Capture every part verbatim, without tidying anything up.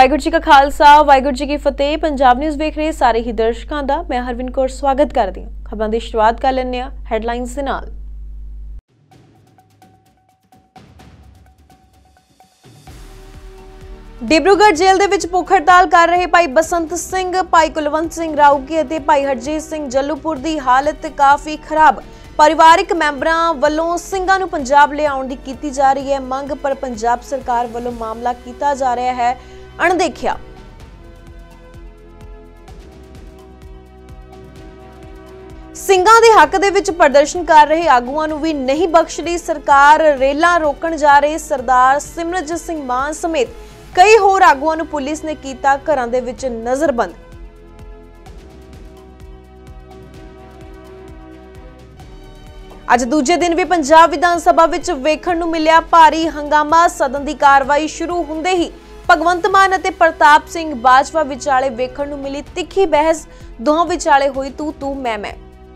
वाहिगुरू जी का खालसा वाहिगुरू जी की फतेह। पंजाब न्यूज़ वेख रहे सारे ही दर्शकों का मैं हरविंद कौर स्वागत करती हूँ। खबरों की शुरुआत कर लेने हैडलाइनस दे नाल। डिब्रूगढ़ जेल दे विच भुख हड़ताल कर रहे भाई बसंत सिंह, भाई कुलवंत सिंह राऊकी अते भाई हरजीत सिंह जल्लूपुर की हालत काफ़ी खराब। परिवारिक मैंबरां वल्लों ਸਿੰਘਾਂ ਨੂੰ पंजाब ले आउण दी कीती जा रही है मंग, पर पंजाब सरकार वल्लों मामला कीता जा रहा है अणदेखिया। ਸਿੰਘਾਂ ਦੇ हक दे विच प्रदर्शन कर रहे आगूआं नूं भी नहीं बख्शदी सरकार। रेलां रोकण जा रहे सरदार सिमरनजीत सिंह मान समेत कई होर आगूआं नूं पुलिस ने कीता घरां दे विच नज़रबंद। अज दूजे दिन भी पंजाब विधान सभा विच वेखण नूं मिलिया भारी हंगामा। सदन की कार्रवाई शुरू हुंदे ही भगवंत मान अते प्रताप सिंह बाजवा विचाले वेखण नूं मिली तिखी बहस। दोहां विचाले होई तू तू मैं मैं।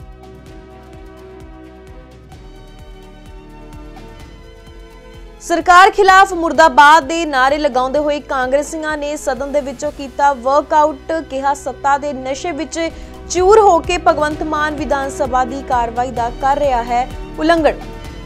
सरकार खिलाफ मुर्दाबाद दे नारे लगाउंदे होए कांग्रेसियां ने सदन दे विचों कीता वर्कआउट। कहा सत्ता दे नशे विच चूर होके भगवंत मान विधान सभा की कार्रवाई का कर रहा है उलंघन।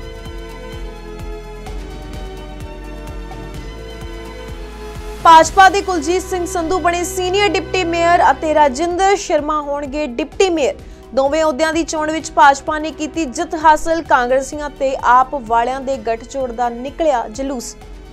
भाजपा के कुलजीत सिंह संधू बने सीनियर डिप्टी मेयर अते राजिंदर शर्मा होणगे डिप्टी मेयर। दोवें अहुदियां दी चोण विच भाजपा ने कीती जित हासिल। कांग्रेसियां ते आप वालियां दे गठजोड़ दा निकलिया जलूस।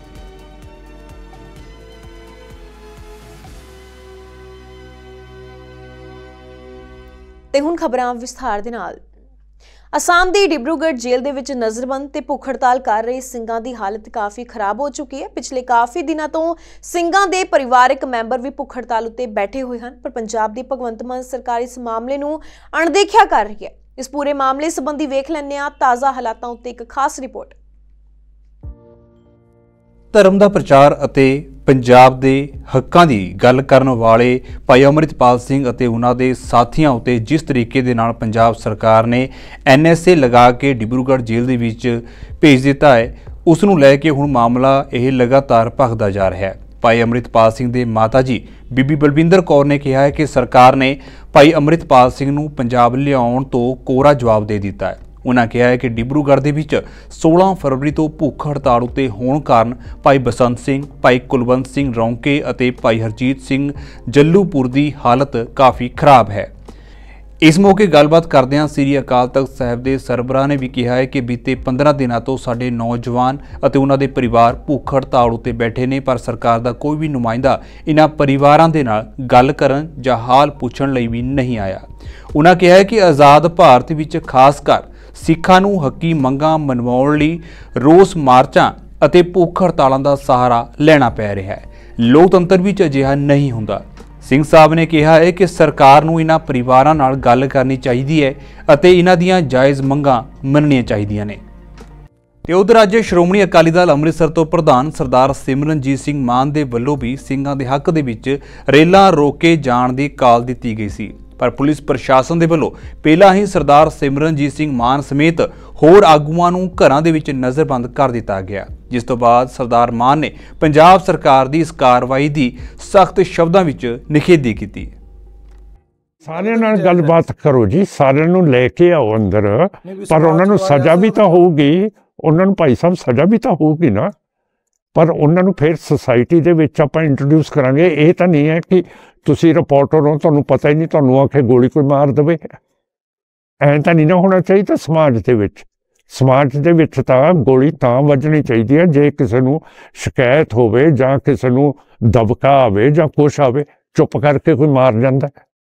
ते हुण खबरां विस्तार दे नाल। असम की डिब्रूगढ़ जेल दे विच नज़रबंद ते भुख हड़ताल कर रहे ਸਿੰਘਾਂ की हालत काफ़ी खराब हो चुकी है। पिछले काफ़ी दिनों तो ਸਿੰਘਾਂ के परिवारक मैंबर भी भुख हड़ताल उत्ते बैठे हुए हैं, पर पंजाब की भगवंत मान सरकार इस मामले नूं अणदेखिया कर रही है। इस पूरे मामले संबंधी वेख लैंदे हां ताज़ा हालातां उत्ते एक खास रिपोर्ट। धर्म का प्रचार अते पंजाब के हकों की गल करन वाले भाई अमृतपाल सिंह अते उन्हां दे साथियों उत्ते जिस तरीके दे नाल पंजाब सरकार ने एन एस ए लगा के डिब्रूगढ़ जेल दे विच भेज दिता है, उस नूं लै के हुण मामला यह लगातार भखदा जा रहा है। भाई अमृतपाल सिंह दे माता जी बीबी बलविंदर कौर ने कहा है कि सरकार ने भाई अमृतपाल सिंह नूं पंजाब लियाउण तो कोरा जवाब दे दिता है। उन्होंने कहा है कि डिब्रूगढ़ के विच सोलह फरवरी तो भुख हड़ताल उत्ते होण कारण भाई बसंत सिंह, भाई कुलवंत सिंह रौंके अते भाई हरजीत सिंह जल्लूपुर की हालत काफ़ी खराब है। इस मौके गलबात करदिआं श्री अकाल तख्त साहिब के सरबराह ने भी कहा है कि बीते पंद्रह दिनों तो साडे नौजवान अते उन्हां दे परिवार भुख हड़ताल उत्ते बैठे ने, पर सरकार का कोई भी नुमाइंदा इन्हां परिवारां दे नाल गल करन जां हाल पुछण लई भी नहीं आया। उन्होंने कहा है कि आज़ाद भारत विच खासकर सिखां नूं हकी मंगां मनवाउण लई रोस मार्चां अते भुख हड़तालां दा सहारा लेना पै रहा है। लोकतंत्र विच अजिहा नहीं हुंदा। सिंह साहब ने कहा है कि सरकार नूं इन्हां परिवारां नाल गल करनी चाहिदी है अते इन्हां दीआं जायज़ मंगां मनणीआं चाहीदियां ने। ते उधर अज श्रोमणी अकाली दल अमृतसर तो प्रधान सरदार सिमरनजीत सिंह मान दे वल्लों भी ਸਿੰਘਾਂ ਦੇ हक दे विच रेलां रोके जाण दी काल दित्ती गई सी, पर पुलिस प्रशासन दे वल्लों पहला ही सरदार सिमरनजीत सिंह मान समेत होर आगूआं नूं घरां दे विच नज़रबंद कर दिता गया, जिस तो बाद सरदार मान ने पंजाब सरकार की इस कार्रवाई की सख्त शब्दों विच निखेधी की। सारिਆਂ ਨਾਲ गलबात करो जी, सारिਆਂ ਨੂੰ ਲੈ ਕੇ आओ अंदर, पर ਉਹਨਾਂ ਨੂੰ सज़ा भी तो होगी। ਉਹਨਾਂ ਨੂੰ ਭਾਈ ਸਾਹਿਬ सज़ा भी तो होगी ना, पर ਉਹਨਾਂ ਨੂੰ फिर सोसाइटी ਦੇ ਵਿੱਚ ਆਪਾਂ इंट्रोड्यूस करांगे। ਇਹ ਤਾਂ नहीं है कि ਤੁਸੀਂ ਰਿਪੋਰਟਰ ਹੋ, ਤੁਹਾਨੂੰ ਪਤਾ ਹੀ ਨਹੀਂ, ਤੁਹਾਨੂੰ ਆਖੇ ਗੋਲੀ ਕੋਈ ਮਾਰ ਦੇਵੇ। ਐਂ ਤਾਂ ਨਹੀਂ ਨਾ ਹੋਣਾ ਚਾਹੀਦਾ ਸਮਾਜ ਦੇ ਵਿੱਚ। ਸਮਾਜ ਦੇ ਵਿੱਚ ਤਾਂ ਗੋਲੀ ਤਾਂ ਵੱਜਣੀ ਚਾਹੀਦੀ ਹੈ ਜੇ ਕਿਸੇ ਨੂੰ ਸ਼ਿਕਾਇਤ ਹੋਵੇ ਜਾਂ ਕਿਸੇ ਨੂੰ ਦਬਕਾ ਆਵੇ ਜਾਂ ਕੁਛ ਆਵੇ, ਚੁੱਪ ਕਰਕੇ ਕੋਈ ਮਾਰ ਜਾਂਦਾ।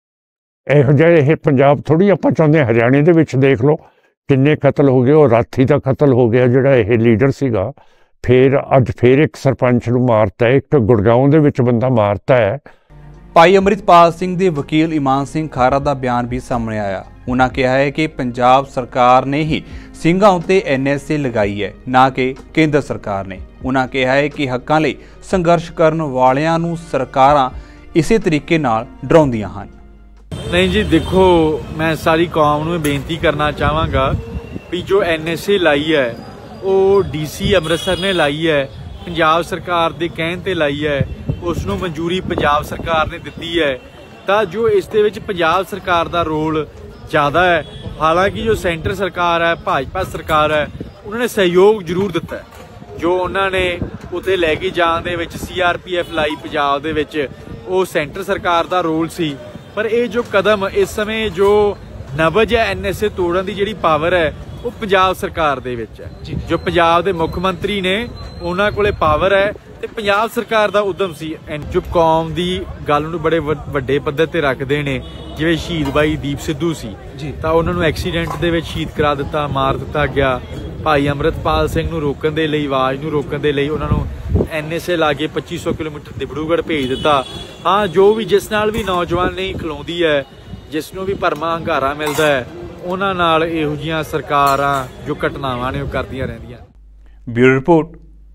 ਇਹੋ ਜਿਹਾ ਇਹ ਪੰਜਾਬ ਥੋੜ੍ਹੀ ਆਪਾਂ ਚਾਹੁੰਦੇ। ਹਰਿਆਣੇ ਦੇ ਵਿੱਚ ਦੇਖ ਲਓ ਕਿੰਨੇ ਕਤਲ ਹੋ ਗਏ। ਉਹ ਰਾਥੀ ਦਾ ਕਤਲ ਹੋ ਗਿਆ ਜਿਹੜਾ ਇਹ ਲੀਡਰ ਸੀਗਾ। ਫਿਰ ਅੱਜ ਫਿਰ ਇੱਕ ਸਰਪੰਚ ਨੂੰ ਮਾਰਤਾ, ਇੱਕ ਗੁੜਗਾਉਂ ਦੇ ਵਿੱਚ ਬੰਦਾ ਮਾਰਤਾ ਹੈ। भाई अमृतपाल सिंह के वकील ईमान सिंह खारा का बयान भी सामने आया। उन्होंने कहा है कि पंजाब सरकार ने ही ਸਿੰਘਾਂ उत्ते एन एस ए लगाई है, ना कि केंद्र सरकार ने। उन्होंने कहा है कि हकों लई संघर्ष करन वालियां नूं सरकारां इसे तरीके नाल डराउंदियां हन। नहीं जी, देखो मैं सारी कौम नूं बेनती करना चाहांगा भी जो एन एस ए लाई है वो डी सी अमृतसर ने लाई है, पंजाब सरकार के कहण ते लाई है। ਉਸ ਨੂੰ ਮਨਜ਼ੂਰੀ ਪੰਜਾਬ ਸਰਕਾਰ ਨੇ ਦਿੱਤੀ ਹੈ ਤਾਂ ਜੋ ਇਸ ਦੇ ਵਿੱਚ ਪੰਜਾਬ ਸਰਕਾਰ ਦਾ ਰੋਲ ਜ਼ਿਆਦਾ ਹੈ। ਹਾਲਾਂਕਿ ਜੋ ਸੈਂਟਰ ਸਰਕਾਰ ਹੈ, ਭਾਜਪਾ ਸਰਕਾਰ ਹੈ, ਉਹਨਾਂ ਨੇ ਸਹਿਯੋਗ ਜ਼ਰੂਰ ਦਿੱਤਾ ਹੈ। ਜੋ ਉਹਨਾਂ ਨੇ ਉੱਥੇ ਲੈ ਕੇ ਜਾਣ ਦੇ ਵਿੱਚ ਸੀ ਆਰ ਪੀ ਐਫ ਲਾਈ ਪੰਜਾਬ ਦੇ ਵਿੱਚ, ਉਹ ਸੈਂਟਰ ਸਰਕਾਰ ਦਾ ਰੋਲ ਸੀ। ਪਰ ਇਹ ਜੋ ਕਦਮ ਇਸ ਸਮੇਂ ਜੋ ਨਬਜ ਹੈ ਐਨ ਐਸ ਏ ਤੋੜਨ ਦੀ ਜਿਹੜੀ ਪਾਵਰ ਹੈ ਉਹ ਪੰਜਾਬ ਸਰਕਾਰ ਦੇ ਵਿੱਚ ਹੈ। ਜੋ ਪੰਜਾਬ ਦੇ ਮੁੱਖ ਮੰਤਰੀ ਨੇ ਉਹਨਾਂ ਕੋਲੇ ਪਾਵਰ ਹੈ ਤੇ ਪੰਜਾਬ ਸਰਕਾਰ ਦਾ ਉਦਮ ਸੀ। ਜੋ ਕੌਮ ਦੀ ਗੱਲ ਨੂੰ ਬੜੇ ਵੱਡੇ ਪੱਧਰ ਤੇ ਰੱਖਦੇ ਨੇ, ਜਿਵੇਂ ਸ਼ਹੀਦ ਬਾਈ ਦੀਪ ਸਿੱਧੂ ਸੀ ਤਾਂ ਉਹਨਾਂ ਨੂੰ ਐਕਸੀਡੈਂਟ ਦੇ ਵਿੱਚ ਸ਼ਹੀਦ ਕਰਾ ਦਿੱਤਾ, ਮਾਰ ਦਿੱਤਾ ਗਿਆ। ਭਾਈ ਅੰਮ੍ਰਿਤਪਾਲ ਸਿੰਘ ਨੂੰ ਰੋਕਣ ਦੇ ਲਈ, ਆਵਾਜ਼ ਨੂੰ ਰੋਕਣ ਦੇ ਲਈ ਉਹਨਾਂ ਨੂੰ ਐਨ ਐਸ ਏ ਲਾ ਕੇ ਪੱਚੀ ਸੌ ਕਿਲੋਮੀਟਰ ਡਿਬਰੂਗੜ੍ਹ ਭੇਜ ਦਿੱਤਾ। ਹਾਂ, ਜੋ ਵੀ ਜਿਸ ਨਾਲ ਵੀ ਨੌਜਵਾਨ ਨਹੀਂ ਖਲੋਂਦੀ ਹੈ, ਜਿਸ ਨੂੰ ਵੀ ਭਰਮਾ ਹੰਗਾਰਾ ਮਿਲਦਾ ਹੈ, ਉਹਨਾਂ ਨਾਲ ਇਹੋ ਜਿਹੀਆਂ ਸਰਕਾਰਾਂ ਜੋ ਘਟਨਾਵਾਂ ਨੇ ਉਹ ਕਰਦੀਆਂ ਰਹਿੰਦੀਆਂ। Bureau report.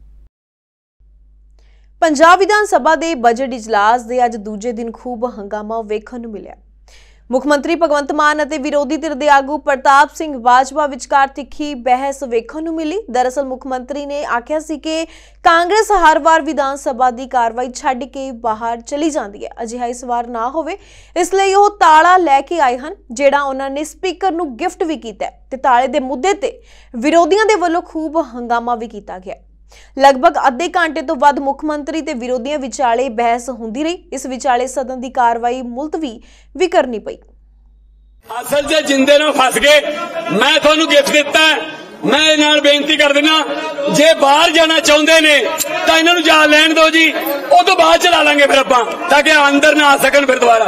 ਪੰਜਾਬ ਵਿਧਾਨ ਸਭਾ ਦੇ ਬਜਟ ਇਜਲਾਸ ਦੇ ਅੱਜ ਦੂਜੇ ਦਿਨ ਖੂਬ ਹੰਗਾਮਾ ਵੇਖਣ ਨੂੰ ਮਿਲਿਆ। ਮੁੱਖ ਮੰਤਰੀ ਭਗਵੰਤ ਮਾਨ ਅਤੇ ਵਿਰੋਧੀ ਧਿਰ ਦੇ ਆਗੂ ਪ੍ਰਤਾਪ ਸਿੰਘ ਬਾਜਵਾ ਵਿਚਕਾਰ ਤਿੱਖੀ ਬਹਿਸ ਵੇਖਣ ਨੂੰ ਮਿਲੀ। ਦਰਅਸਲ ਮੁੱਖ ਮੰਤਰੀ ਨੇ ਆਖਿਆ ਸੀ ਕਿ ਕਾਂਗਰਸ ਹਰ ਵਾਰ ਵਿਧਾਨ ਸਭਾ ਦੀ ਕਾਰਵਾਈ ਛੱਡ ਕੇ ਬਾਹਰ ਚਲੀ ਜਾਂਦੀ ਹੈ, ਅਜਿਹਾ ਇਸ ਵਾਰ ਨਾ ਹੋਵੇ, ਇਸ ਲਈ ਉਹ ਤਾਲਾ ਲੈ ਕੇ ਆਏ ਹਨ, ਜਿਹੜਾ ਉਹਨਾਂ ਨੇ ਸਪੀਕਰ ਨੂੰ ਗਿਫਟ ਵੀ ਕੀਤਾ ਤੇ ਤਾਲੇ ਦੇ ਮੁੱਦੇ ਤੇ ਵਿਰੋਧੀਆਂ ਦੇ ਵੱਲੋਂ ਖੂਬ ਹੰਗਾਮਾ ਵੀ ਕੀਤਾ ਗਿਆ। ਲਗਭਗ ਅੱਧੇ ਘੰਟੇ ਤੋਂ ਵੱਧ ਮੁੱਖ ਮੰਤਰੀ ਤੇ ਵਿਰੋਧੀਆਂ ਵਿਚਾਲੇ ਬਹਿਸ ਹੁੰਦੀ ਰਹੀ। ਇਸ ਵਿਚਾਲੇ ਸਦਨ ਦੀ ਕਾਰਵਾਈ ਮੁਲਤਵੀ ਵੀ ਕਰਨੀ ਪਈ। ਅਸਲ 'ਚ ਜਿੰਦੇ ਨੂੰ ਫਸ ਗਏ। ਮੈਂ ਤੁਹਾਨੂੰ ਗਿਫਟ ਦਿੱਤਾ, ਮੈਂ ਇਹ ਨਾਲ ਬੇਨਤੀ ਕਰ ਦਿੰਦਾ, ਜੇ ਬਾਹਰ ਜਾਣਾ ਚਾਹੁੰਦੇ ਨੇ ਤਾਂ ਇਹਨਾਂ ਨੂੰ ਜਾ ਲੈਣ ਦਿਓ ਜੀ, ਉਹ ਤੋਂ ਬਾਅਦ ਚਲਾ ਲਾਂਗੇ ਫਿਰ ਆਪਾਂ, ਤਾਂ ਕਿ ਅੰਦਰ ਨਾ ਆ ਸਕਣ ਫਿਰ ਦੁਬਾਰਾ।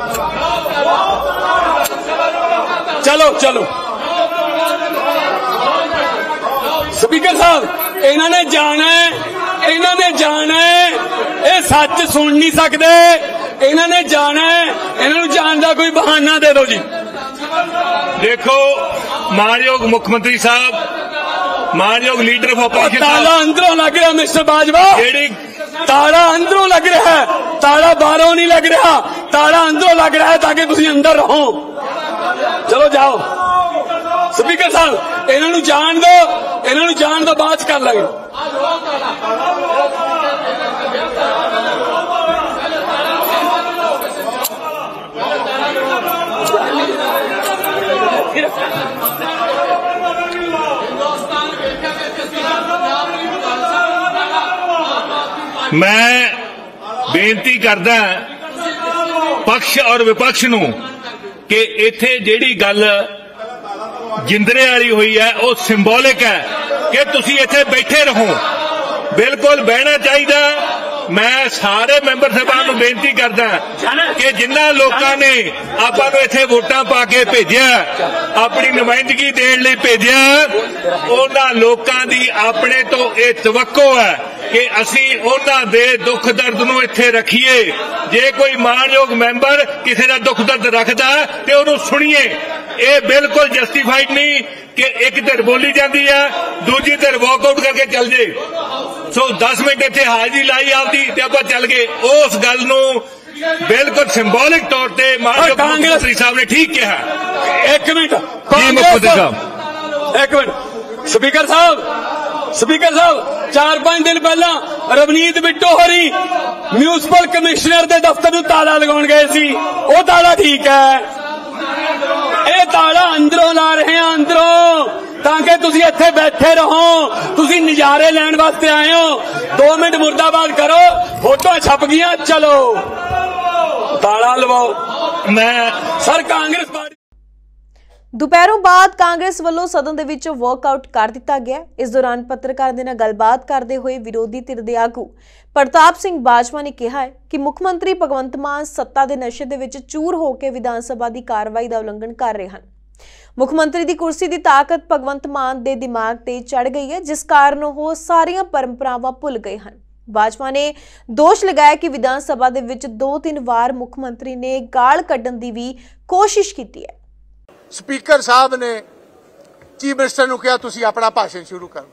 ਚਲੋ ਚਲੋ ਸਪੀਕਰ ਸਾਹਿਬ, ਇਹਨਾਂ ਨੇ ਜਾਣਾ ਹੈ, ਇਹਨਾਂ ਨੇ ਜਾਣਾ ਹੈ, ਇਹ ਸੱਚ ਸੁਣ ਨਹੀਂ ਸਕਦੇ, ਇਹਨਾਂ ਨੇ ਜਾਣਾ ਹੈ, ਇਹਨਾਂ ਨੂੰ ਜਾਣ ਦਾ ਕੋਈ ਬਹਾਨਾ ਦੇ ਦਿਓ ਜੀ। देखो मानयोग मुख्यमंत्री साहब, मानयोग लीडर ऑफ अपोजिशन, ताला अंदरों लग रहा मिस्टर बाजवा, ताला अंदरों लग रहा है, ताला बाहरों नहीं लग रहा, ताला अंदरों लग रहा है ताकि तुम अंदर रहो। चलो जाओ स्पीकर साहब, इन्हां नूं जाण दो, इन्हां नूं जाण दो, बात कर लांगे। मैं बेनती करदा पक्ष और विपक्ष नूं कि इत्थे जिहड़ी गल जिंदरे वाली हुई है वो सिंबोलिक है कि तुसीं इत्थे बैठे रहो, बिल्कुल बहना चाहिए। मैं सारे मैंबर साहबान नूं बेनती करदा कि जिन्हां लोकां ने आपां नूं इत्थे वोटां पा के भेजिया, अपनी नुमाइंदगी देण लई भेजिया, उन्हां लोकां दी अपने तो इह तवक्को है कि असीं उन्हां दे दुख दर्द नूं इत्थे रखीए। जे कोई मानयोग मैंबर किसी दा दुख दर्द रखदा ते उहनूं सुणीए। ये बिल्कुल जस्टिफाइड नहीं कि एक धिर बोली जाती है, दूजी धिर वॉकआउट करके चल जे। सो दस मिनट इत्थे हाजरी लाई आपदी ते आपां चल गए। उस गल नूं बिल्कुल सिंबॉलिक तौर ते मानयोग मुख्यमंत्री साहब ने ठीक कहा। एक मिनट मुख्यमंत्री साहब, एक मिनट स्पीकर साहब, स्पीकर साहब, चार पांच दिन पहला रवनीत बिट्टो होरी म्यूनसिपल कमिश्नर के दफ्तर नूं ताला लगाउण गए सी, वो ताला ठीक है। ਇਹ ਤਾਲਾ ਅੰਦਰੋਂ ਲਾ ਰਹੇ ਆ, ਅੰਦਰੋਂ, ਤਾਂ ਕਿ ਤੁਸੀਂ ਇੱਥੇ ਬੈਠੇ ਰਹੋ, ਤੁਸੀਂ ਨਜ਼ਾਰੇ ਲੈਣ ਵਾਸਤੇ ਆਏ ਹੋ। ਦੋ ਮਿੰਟ ਮੁਰਦਾਬਾਦ ਕਰੋ, ਫੋਟੋ ਛਪ ਗਈਆਂ, ਚਲੋ ਤਾਲਾ ਲਵਾਓ। ਮੈਂ ਸਰ ਕਾਂਗਰਸ ਪਾਰਟੀ ਦੁਪਹਿਰੋਂ ਬਾਅਦ ਕਾਂਗਰਸ ਵੱਲੋਂ ਸਦਨ ਦੇ ਵਿੱਚੋਂ ਵਾਕਆਊਟ ਕਰ ਦਿੱਤਾ ਗਿਆ। ਇਸ ਦੌਰਾਨ ਪੱਤਰਕਾਰਾਂ ਦੇ ਨਾਲ ਗੱਲਬਾਤ ਕਰਦੇ ਹੋਏ ਵਿਰੋਧੀ ਧਿਰ ਦੇ ਆਗੂ ਪ੍ਰਤਾਪ ਸਿੰਘ ਬਾਜਵਾ ਨੇ ਕਿਹਾ ਹੈ ਕਿ ਮੁੱਖ ਮੰਤਰੀ ਭਗਵੰਤ ਮਾਨ ਸੱਤਾ ਦੇ ਨਸ਼ੇ ਦੇ ਵਿੱਚ ਚੂਰ ਹੋ ਕੇ ਵਿਧਾਨ ਸਭਾ ਦੀ ਕਾਰਵਾਈ ਦਾ ਉਲੰਘਣ ਕਰ ਰਹੇ ਹਨ। ਮੁੱਖ ਮੰਤਰੀ ਦੀ ਕੁਰਸੀ ਦੀ ਤਾਕਤ ਭਗਵੰਤ ਮਾਨ ਦੇ ਦਿਮਾਗ ਤੇ ਚੜ ਗਈ ਹੈ, ਜਿਸ ਕਾਰਨ ਉਹ ਸਾਰੀਆਂ ਪਰੰਪਰਾਵਾਂ ਭੁੱਲ ਗਏ ਹਨ। ਬਾਜਵਾ ਨੇ ਦੋਸ਼ ਲਗਾਇਆ ਕਿ ਵਿਧਾਨ ਸਭਾ ਦੇ ਵਿੱਚ ਦੋ ਤਿੰਨ ਵਾਰ ਮੁੱਖ ਮੰਤਰੀ ਨੇ ਗਾਲ ਕੱਢਣ ਦੀ ਵੀ ਕੋਸ਼ਿਸ਼ ਕੀਤੀ ਹੈ। स्पीकर साहब ने चीफ मिनिस्टर नूं कहा तुसीं अपना भाषण शुरू करो,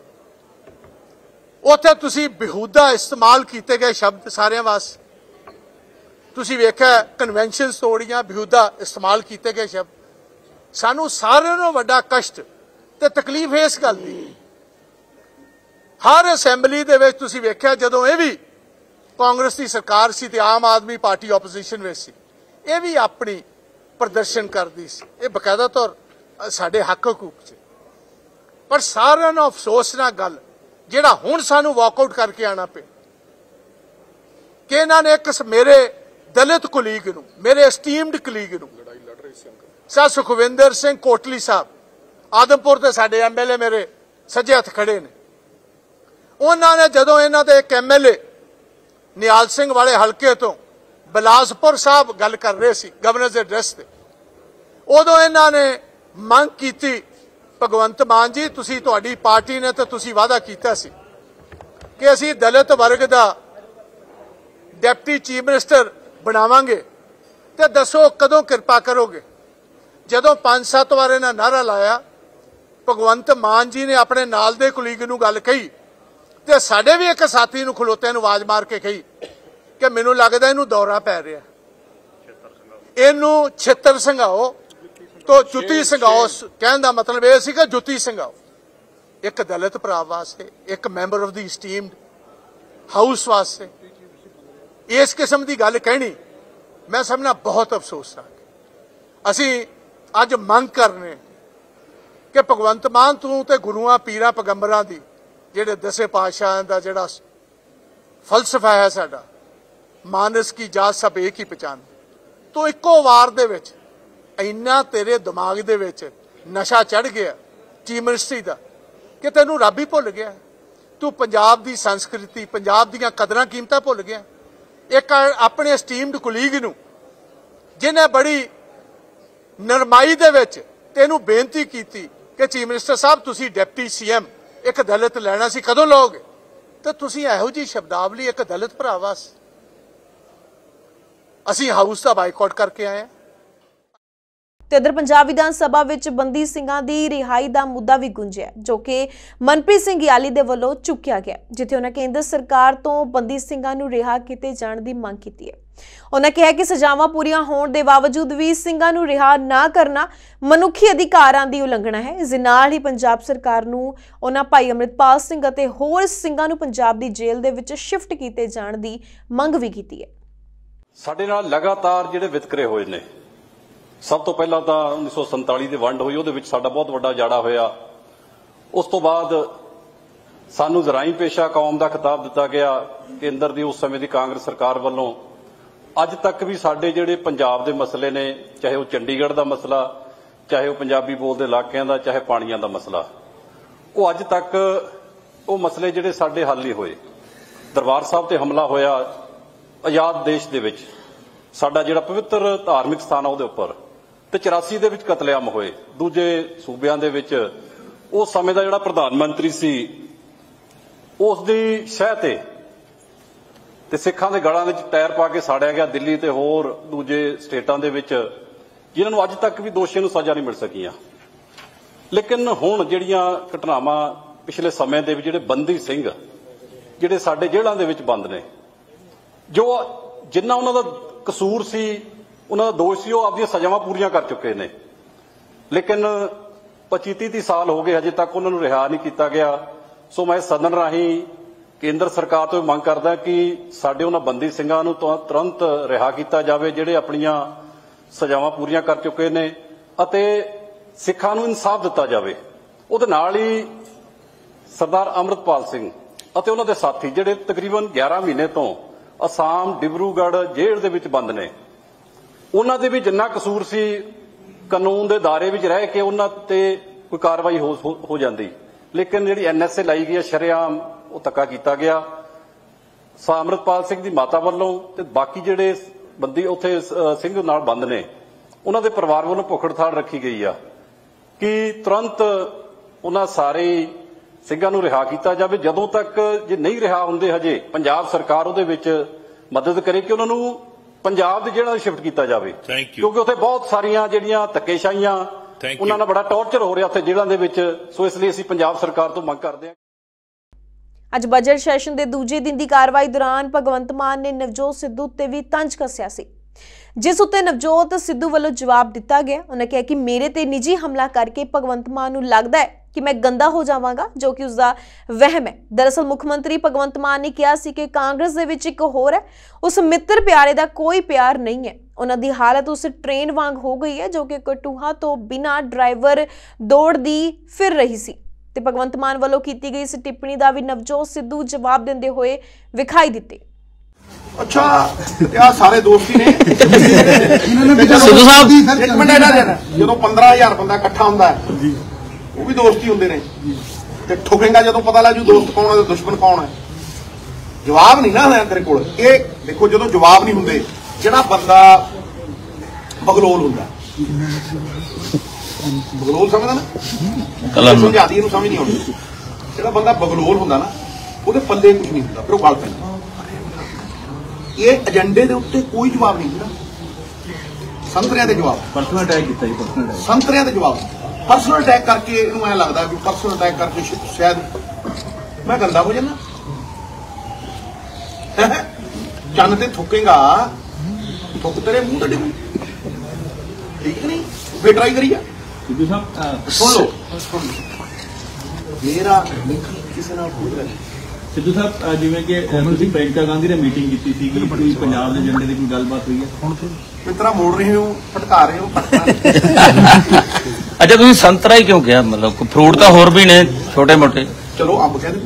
उत्थे तुसीं बेहूदा इस्तेमाल किए गए शब्द सारिਆਂ वास्ते तुसीं वेखिआ, कन्वेंशनस तोड़ियां, बेहूदा इस्तेमाल किए गए शब्द। सानूं सारिਆਂ नालों वड्डा कष्ट ते तकलीफ इस गल दी, हर असैंबली दे विच तुसीं वेखिआ जदों इह भी ਕਾਂਗਰਸ ਦੀ ਸਰਕਾਰ ਸੀ ਤੇ ਆਮ ਆਦਮੀ ਪਾਰਟੀ ਆਪੋਜੀਸ਼ਨ ਵਿੱਚ ਸੀ, ਇਹ ਵੀ ਆਪਣੀ ਪ੍ਰਦਰਸ਼ਨ ਕਰਦੀ ਸੀ। ਇਹ ਬਕਾਇਦਾ ਤੌਰ ਸਾਡੇ ਹੱਕ ਹਕੂਕ 'ਚ। ਪਰ ਸਾਰਿਆਂ ਨੂੰ ਅਫਸੋਸ ਨਾਲ ਗੱਲ ਜਿਹੜਾ ਹੁਣ ਸਾਨੂੰ ਵਾਕਆਊਟ ਕਰਕੇ ਆਣਾ ਪਿਆ ਕਿ ਇਹਨਾਂ ਨੇ ਇੱਕ ਮੇਰੇ ਦਲਿਤ ਕੁਲੀਗ ਨੂੰ, ਮੇਰੇ ਐਸਟੀਮਡ ਕੁਲੀਗ ਨੂੰ, ਸਰ ਸੁਖਵਿੰਦਰ ਸਿੰਘ ਕੋਟਲੀ ਸਾਹਿਬ ਆਦਮਪੁਰ ਦੇ ਸਾਡੇ ਐਮਐਲਏ ਮੇਰੇ ਸੱਜੇ ਹੱਥ ਖੜੇ ਨੇ, ਉਹਨਾਂ ਨੇ ਜਦੋਂ ਇਹਨਾਂ ਦੇ ਇੱਕ ਐਮਐਲਏ ਨਿਹਾਲ ਸਿੰਘ ਵਾਲੇ ਹਲਕੇ ਤੋਂ ਬਿਲਾਸਪੁਰ ਸਾਹਿਬ ਗੱਲ ਕਰ ਰਹੇ ਸੀ ਗਵਰਨਰ ਦੇ ਐਡਰੈਸ ਤੇ, ਉਦੋਂ ਇਹਨਾਂ ਨੇ ਮੰਗ ਕੀਤੀ ਭਗਵੰਤ ਮਾਨ ਜੀ ਤੁਸੀਂ ਤੁਹਾਡੀ ਪਾਰਟੀ ਨੇ ਤਾਂ ਤੁਸੀਂ ਵਾਅਦਾ ਕੀਤਾ ਸੀ ਕਿ ਅਸੀਂ ਦਲਿਤ ਵਰਗ ਦਾ ਡਿਪਟੀ ਚੀਫ ਮਿਨਿਸਟਰ ਬਣਾਵਾਂਗੇ ਤੇ ਦੱਸੋ ਕਦੋਂ ਕਿਰਪਾ ਕਰੋਗੇ। ਜਦੋਂ ਪੰਜ ਸੱਤ ਵਾਰ ਇਹਨਾਂ ਨਾਰਾ ਲਾਇਆ, ਭਗਵੰਤ ਮਾਨ ਜੀ ਨੇ ਆਪਣੇ ਨਾਲ ਦੇ ਕੁਲੀਗ ਨੂੰ ਗੱਲ ਕਹੀ ਤੇ ਸਾਡੇ ਵੀ ਇੱਕ ਸਾਥੀ ਨੂੰ ਖਲੋਤਿਆਂ ਨੂੰ ਆਵਾਜ਼ ਮਾਰ ਕੇ ਕਹੀ ਕਿ ਮੈਨੂੰ ਲੱਗਦਾ ਇਹਨੂੰ ਦੌਰਾ ਪੈ ਰਿਹਾ, ਇਹਨੂੰ ਛਿੱਤਰ ਸੰਘਾਓ ਤੋ ਜੁੱਤੀ ਸੰਘਾਓ। ਕਹਿਣ ਦਾ ਮਤਲਬ ਇਹ ਸੀ ਕਿ ਜੁੱਤੀ ਸੰਘਾਓ ਇੱਕ ਦਲਿਤ ਭਰਾ ਵਾਸਤੇ, ਇੱਕ member of the esteemed house ਵਾਸਤੇ ਇਸ ਕਿਸਮ ਦੀ ਗੱਲ ਕਹਿਣੀ ਮੈਂ ਸਭ ਨਾਲ ਬਹੁਤ ਅਫਸੋਸ ਹਾਂ। ਅਸੀਂ ਅੱਜ ਮੰਗ ਕਰਨੇ ਕਿ ਭਗਵੰਤ ਮਾਨ ਤੂੰ ਤੇ ਗੁਰੂਆਂ ਪੀਰਾਂ ਪੈਗੰਬਰਾਂ ਦੀ ਜਿਹੜੇ ਦਸੇ ਪਾਤਸ਼ਾਹਾਂ ਦਾ ਜਿਹੜਾ ਫਲਸਫਾ ਹੈ ਸਾਡਾ ਮਾਨਸ ਕੀ ਜਾਤ ਸਭ ਇੱਕ ਹੀ ਪਛਾਣ, ਤੂੰ ਇੱਕੋ ਵਾਰ ਦੇ ਵਿੱਚ ਇੰਨਾ ਤੇਰੇ ਦਿਮਾਗ ਦੇ ਵਿੱਚ ਨਸ਼ਾ ਚੜ ਗਿਆ ਚੀਫ ਮਿਨਿਸਟਰੀ ਦਾ ਕਿ ਤੈਨੂੰ ਰੱਬ ਹੀ ਭੁੱਲ ਗਿਆ। ਤੂੰ ਪੰਜਾਬ ਦੀ ਸੰਸਕ੍ਰਿਤੀ, ਪੰਜਾਬ ਦੀਆਂ ਕਦਰਾਂ ਕੀਮਤਾਂ ਭੁੱਲ ਗਿਆ। ਇੱਕ ਆਪਣੇ ਸਟੀਮਡ ਕੁਲੀਗ ਨੂੰ ਜਿਹਨੇ ਬੜੀ ਨਰਮਾਈ ਦੇ ਵਿੱਚ ਤੈਨੂੰ ਬੇਨਤੀ ਕੀਤੀ ਕਿ ਚੀਫ ਮਿਨਿਸਟਰ ਸਾਹਿਬ ਤੁਸੀਂ ਡਿਪਟੀ ਸੀਐਮ ਇੱਕ ਦਲਿਤ ਲੈਣਾ ਸੀ, ਕਦੋਂ ਲਓਗੇ? ਤੇ ਤੁਸੀਂ ਇਹੋ ਜਿਹੀ ਸ਼ਬਦਾਵਲੀ ਇੱਕ ਦਲਿਤ ਭਰਾ ਵਾਸਤੇ ਅਸੀਂ ਹਾਊਸ ਦਾ ਬਾਈਕਾਟ ਕਰਕੇ ਆਏ ਹਾਂ। ਤੇ ਇਧਰ ਪੰਜਾਬ ਵਿਧਾਨ ਸਭਾ ਵਿੱਚ ਬੰਦੀ ਸਿੰਘਾਂ ਦੀ ਰਿਹਾਈ ਦਾ ਮੁੱਦਾ ਵੀ ਗੁੰਝਿਆ ਜੋ ਕਿ ਮਨਪ੍ਰੀਤ ਸਿੰਘ ਗਿਆਲੀ ਦੇ ਵੱਲੋਂ ਚੁੱਕਿਆ ਗਿਆ, ਜਿੱਥੇ ਉਹਨਾਂ ਕੇਂਦਰ ਸਰਕਾਰ ਤੋਂ ਬੰਦੀ ਸਿੰਘਾਂ ਨੂੰ ਰਿਹਾ ਕੀਤੇ ਜਾਣ ਦੀ ਮੰਗ ਕੀਤੀ ਹੈ। ਉਹਨਾਂ ਕਿਹਾ ਕਿ ਸਜ਼ਾਵਾਂ ਪੂਰੀਆਂ ਹੋਣ ਦੇ ਬਾਵਜੂਦ ਵੀ ਸਿੰਘਾਂ ਨੂੰ ਰਿਹਾ ਨਾ ਕਰਨਾ ਮਨੁੱਖੀ ਅਧਿਕਾਰਾਂ ਦੀ ਉਲੰਘਣਾ ਹੈ। ਇਸ ਦੇ ਨਾਲ ਹੀ ਪੰਜਾਬ ਸਰਕਾਰ ਨੂੰ ਉਹਨਾਂ ਭਾਈ ਅੰਮ੍ਰਿਤਪਾਲ ਸਿੰਘ ਅਤੇ ਹੋਰ ਸਿੰਘਾਂ ਨੂੰ ਪੰਜਾਬ ਦੀ ਜੇਲ੍ਹ ਦੇ ਵਿੱਚ ਸ਼ਿਫਟ ਕੀਤੇ ਜਾਣ ਦੀ ਮੰਗ ਵੀ ਕੀਤੀ ਹੈ। ਸਾਡੇ ਨਾਲ ਲਗਾਤਾਰ ਜਿਹੜੇ ਵਿਤਕਰੇ ਹੋਏ ਨੇ, ਸਭ ਤੋਂ ਪਹਿਲਾਂ ਤਾਂ ਉੱਨੀ ਸੌ ਸੰਤਾਲੀ ਦੀ ਵੰਡ ਹੋਈ, ਉਹਦੇ ਵਿੱਚ ਸਾਡਾ ਬਹੁਤ ਵੱਡਾ ਜਾੜਾ ਹੋਇਆ। ਉਸ ਤੋਂ ਬਾਅਦ ਸਾਨੂੰ ਜ਼ਰਾਈ ਪੇਸ਼ਾ ਕੌਮ ਦਾ ਖਿਤਾਬ ਦਿੱਤਾ ਗਿਆ ਕੇਂਦਰ ਦੀ ਉਸ ਸਮੇਂ ਦੀ ਕਾਂਗਰਸ ਸਰਕਾਰ ਵੱਲੋਂ। ਅੱਜ ਤੱਕ ਵੀ ਸਾਡੇ ਜਿਹੜੇ ਪੰਜਾਬ ਦੇ ਮਸਲੇ ਨੇ, ਚਾਹੇ ਉਹ ਚੰਡੀਗੜ੍ਹ ਦਾ ਮਸਲਾ, ਚਾਹੇ ਉਹ ਪੰਜਾਬੀ ਬੋਲਦੇ ਇਲਾਕਿਆਂ ਦਾ, ਚਾਹੇ ਪਾਣੀਆਂ ਦਾ ਮਸਲਾ, ਉਹ ਅੱਜ ਤੱਕ ਉਹ ਮਸਲੇ ਜਿਹੜੇ ਸਾਡੇ ਹੱਲ ਨਹੀਂ ਹੋਏ। ਦਰਬਾਰ ਸਾਹਿਬ ਤੇ ਹਮਲਾ ਹੋਇਆ ਆਜ਼ਾਦ ਦੇਸ਼ ਦੇ ਵਿੱਚ, ਸਾਡਾ ਜਿਹੜਾ ਪਵਿੱਤਰ ਧਾਰਮਿਕ ਸਥਾਨ ਆ ਉਹਦੇ ਉੱਪਰ, ਤੇ ਚੁਰਾਸੀ ਦੇ ਵਿੱਚ ਕਤਲੇਆਮ ਹੋਏ ਦੂਜੇ ਸੂਬਿਆਂ ਦੇ ਵਿੱਚ। ਉਸ ਸਮੇਂ ਦਾ ਜਿਹੜਾ ਪ੍ਰਧਾਨ ਮੰਤਰੀ ਸੀ ਉਸ ਦੀ ਸ਼ਹਿ ਤੇ ਤੇ ਸਿੱਖਾਂ ਦੇ ਗਲਾਂ ਵਿੱਚ ਟਾਇਰ ਪਾ ਕੇ ਸਾੜਿਆ ਗਿਆ ਦਿੱਲੀ ਤੇ ਹੋਰ ਦੂਜੇ ਸਟੇਟਾਂ ਦੇ ਵਿੱਚ, ਜਿਨ੍ਹਾਂ ਨੂੰ ਅੱਜ ਤੱਕ ਵੀ ਦੋਸ਼ੀਆਂ ਨੂੰ ਸਜ਼ਾ ਨਹੀਂ ਮਿਲ ਸਕੀਆਂ। ਲੇਕਿਨ ਹੁਣ ਜਿਹੜੀਆਂ ਘਟਨਾਵਾਂ ਪਿਛਲੇ ਸਮੇਂ ਦੇ ਵਿੱਚ ਜਿਹੜੇ ਬੰਦੀ ਸਿੰਘ ਜਿਹੜੇ ਸਾਡੇ ਜੇਲ੍ਹਾਂ ਦੇ ਵਿੱਚ ਬੰਦ ਨੇ, ਜੋ ਜਿੰਨਾ ਉਹਨਾਂ ਦਾ ਕਸੂਰ ਸੀ, ਉਹਨਾਂ ਦਾ ਦੋਸ਼ ਸੀ, ਉਹ ਆਪਣੀਆਂ ਸਜ਼ਾਵਾਂ ਪੂਰੀਆਂ ਕਰ ਚੁੱਕੇ ਨੇ। ਲੇਕਿਨ ਪੱਚੀ ਤੀਹ ਸਾਲ ਹੋ ਗਏ ਹਜੇ ਤੱਕ ਉਹਨਾਂ ਨੂੰ ਰਿਹਾ ਨਹੀਂ ਕੀਤਾ ਗਿਆ। ਸੋ ਮੈਂ ਸਦਨ ਰਾਹੀਂ ਕੇਂਦਰ ਸਰਕਾਰ ਤੋਂ ਮੰਗ ਕਰਦਾ ਕਿ ਸਾਡੇ ਉਹਨਾਂ ਬੰਦੀ ਸਿੰਘਾਂ ਨੂੰ ਤੁਰੰਤ ਰਿਹਾ ਕੀਤਾ ਜਾਵੇ ਜਿਹੜੇ ਆਪਣੀਆਂ ਸਜ਼ਾਵਾਂ ਪੂਰੀਆਂ ਕਰ ਚੁੱਕੇ ਨੇ, ਅਤੇ ਸਿੱਖਾਂ ਨੂੰ ਇਨਸਾਫ ਦਿੱਤਾ ਜਾਵੇ। ਉਹਦੇ ਨਾਲ ਹੀ ਸਰਦਾਰ ਅੰਮ੍ਰਿਤਪਾਲ ਸਿੰਘ ਅਤੇ ਉਹਨਾਂ ਦੇ ਸਾਥੀ ਜਿਹੜੇ ਤਕਰੀਬਨ ਗਿਆਰਾਂ ਮਹੀਨੇ ਤੋਂ ਅਸਾਮ ਡਿਬਰੂਗੜ੍ਹ ਜੇਲ੍ਹ ਦੇ ਵਿੱਚ ਬੰਦ ਨੇ, ਉਹਨਾਂ ਦੇ ਵੀ ਜਿੰਨਾ ਕਸੂਰ ਸੀ ਕਾਨੂੰਨ ਦੇ ਦਾਇਰੇ ਵਿੱਚ ਰਹਿ ਕੇ ਉਹਨਾਂ ਤੇ ਕੋਈ ਕਾਰਵਾਈ ਹੋ ਹੋ ਜਾਂਦੀ। ਲੇਕਿਨ ਜਿਹੜੀ ਐਨਐਸਏ ਲਾਈ ਗਈ ਹੈ ਸ਼ਰੇਆਮ, ਉਹ ਧੱਕਾ ਕੀਤਾ ਗਿਆ। ਅੰਮ੍ਰਿਤਪਾਲ ਸਿੰਘ ਦੀ ਮਾਤਾ ਵੱਲੋਂ ਤੇ ਬਾਕੀ ਜਿਹੜੇ ਬੰਦੀ ਉੱਥੇ ਸਿੰਘ ਨਾਲ ਬੰਦ ਨੇ, ਉਹਨਾਂ ਦੇ ਪਰਿਵਾਰ ਵੱਲੋਂ ਭੁੱਖ ਹੜਤਾਲ ਰੱਖੀ ਗਈ ਆ ਕਿ ਤੁਰੰਤ ਉਹਨਾਂ ਸਾਰੇ ਸਿੰਘਾਂ ਨੂੰ ਰਿਹਾ ਕੀਤਾ ਜਾਵੇ। ਜਦੋਂ ਤੱਕ ਜੇ ਨਹੀਂ ਰਿਹਾ ਹੁੰਦੇ ਹਜੇ, ਪੰਜਾਬ ਸਰਕਾਰ ਉਹਦੇ ਵਿੱਚ ਮਦਦ ਕਰੇ ਕਿ ਉਹਨਾਂ ਨੂੰ ਪੰਜਾਬ ਦੇ ਜੇਲ੍ਹਾਂ 'ਚ ਸ਼ਿਫਟ ਕੀਤਾ ਜਾਵੇ, ਕਿਉਂਕਿ ਉੱਥੇ ਬਹੁਤ ਸਾਰੀਆਂ ਜਿਹੜੀਆਂ ਧੱਕੇਸ਼ਾਹੀਆਂ, ਉਹਨਾਂ ਨਾਲ ਬੜਾ ਟੌਰਚਰ ਹੋ ਰਿਹਾ ਉੱਥੇ ਜੇਲ੍ਹਾਂ ਦੇ ਵਿੱਚ। ਸੋ ਇਸ ਲਈ ਅਸੀਂ ਪੰਜਾਬ ਸਰਕਾਰ ਤੋਂ ਮੰਗ ਕਰਦੇ ਹਾਂ। ਅੱਜ ਬਜਟ ਸੈਸ਼ਨ ਦੇ ਦੂਜੇ ਦਿਨ ਦੀ ਕਾਰਵਾਈ ਦੌਰਾਨ ਭਗਵੰਤ ਮਾਨ ਨੇ ਨਵਜੋਤ ਸਿੱਧੂ ਤੇ ਵੀ ਤੰਜ ਕੱਸਿਆ ਸੀ, ਜਿਸ ਉੱਤੇ ਨਵਜੋਤ ਸਿੱਧੂ ਵੱਲੋਂ ਜਵਾਬ ਦਿੱਤਾ ਗਿਆ। ਉਹਨਾਂ ਕਿਹਾ ਕਿ ਮੇਰੇ ਤੇ ਨਿੱਜੀ ਹਮਲਾ ਕਰਕੇ ਭਗਵੰਤ ਮਾਨ ਨੂੰ ਲੱਗਦਾ ਹੈ कि मैं गंदा हो जावांगा, जो कि उसका वहम है। दरअसल मुख मंत्री भगवंत मान ने कहा सी कि कांग्रेस दे विच एक होर है, उस मित्र प्यारे दा कोई प्यार नहीं है। उन्हां दी हालत उस ट्रेन वांग हो गई है जो कि कटूहा तो बिना ड्राइवर दौड़दी फिर रही सी। ते भगवंत मान वालों कीती गई इस टिप्पणी दा भी नवजोत सिद्धू जवाब देंदे होए विखाई दिते। अच्छा यार सारे दोस्त ही ने सिद्धू साहब एक मिनट इधर देना ਜਦੋਂ पंद्रह हज़ार ਬੰਦਾ ਇਕੱਠਾ ਹੁੰਦਾ ਹੈ ਜੀ ਉਹ ਵੀ ਦੋਸਤ ਹੀ ਹੁੰਦੇ ਨੇ ਤੇ ਠੋਕੇਗਾ ਜਦੋਂ ਪਤਾ ਲੱਗ ਜੂ ਦੋਸਤ ਕੌਣ ਹੈ ਤੇ ਦੁਸ਼ਮਣ ਕੌਣ ਹੈ। ਜਵਾਬ ਨਹੀਂ ਨਾ ਹੈ ਤੇਰੇ ਕੋਲ। ਇਹ ਦੇਖੋ ਜਦੋਂ ਜਵਾਬ ਨਹੀਂ ਹੁੰਦੇ ਜਿਹੜਾ ਬੰਦਾ ਬਗਲੋਲ ਹੁੰਦਾ ਬਗਲੋਲ ਸਮਝਦਾ ਨਾ ਸਮਝਾਦੀ ਇਹਨੂੰ ਸਮਝ ਨਹੀਂ ਆਉਂਦੀ। ਜਿਹੜਾ ਬੰਦਾ ਬਗਲੋਲ ਹੁੰਦਾ ਨਾ ਉਹਦੇ ਪੱਲੇ ਕੁਝ ਨਹੀਂ ਹੁੰਦਾ ਫਿਰ ਉਹ ਗੱਲ ਪੈਂਦਾ। ਇਹ ਏਜੰਡੇ ਦੇ ਉੱਤੇ ਕੋਈ ਜਵਾਬ ਨਹੀਂ ਹੁੰਦਾ। ਸੰਤਰਿਆਂ ਦੇ ਜਵਾਬ ਪਰਸਨਲ ਅਟੈਕ ਕੀਤਾ ਜੀ ਪਰਸਨਲ ਅਟੈਕ ਸੰਤਰਿਆਂ ਦੇ ਜਵਾਬ ਪਰਸਨਲ ਅਟੈਕ ਕਰਕੇ ਇਹਨੂੰ ਐ ਲੱਗਦਾ ਵੀ ਪਰਸਨਲ ਅਟੈਕ ਕਰਕੇ ਸ਼ਾਇਦ ਮੈਂ ਗੰਦਾ ਹੋ ਜਾਣਾ। ਚੰਨ ਤੇ ਥੁੱਕੇਗਾ ਥੁੱਕ ਤੇਰੇ ਮੂੰਹ ਤੇ ਡਿੱਗੂ ਠੀਕ ਨਹੀਂ ਫੇਰ ਟਰਾਈ ਕਰੀਏ। ਸਿੱਧੂ ਸਾਹਿਬ ਸੁਣ ਲਓ ਮੇਰਾ ਕਿਸੇ ਨਾਲ ਕੋਈ ਗੱਲ ਸਿੱਧੂ ਸਾਹਿਬ ਜਿਵੇਂ ਕਿ ਤੁਸੀਂ ਪ੍ਰਿयंका ਗਾਂਧੀ ਨੇ ਮੀਟਿੰਗ ਕੀਤੀ ਸੀ ਕਿ ਕੋਈ ਪੰਜਾਬ ਦੇ ਏਜੰਡੇ ਦੀ ਕੋਈ ਗੱਲਬਾਤ ਹੋਈ ਹੈ ਹੁਣ ਫਿਰ ਤਰ੍ਹਾਂ ਮੋੜ ਰਹੇ ਹੋ ਭਟਕਾ ਰਹੇ ਹੋ ਅੱਛਾ ਤੁਸੀਂ ਸੰਤਰਾ ਹੀ ਕਿਉਂ ਕਿਹਾ ਮਤਲਬ ਫਰੂਟ ਤਾਂ ਹੋਰ ਵੀ ਨੇ ਛੋਟੇ ਮੋਟੇ ਚਲੋ ਅੰਬ ਕਹਿ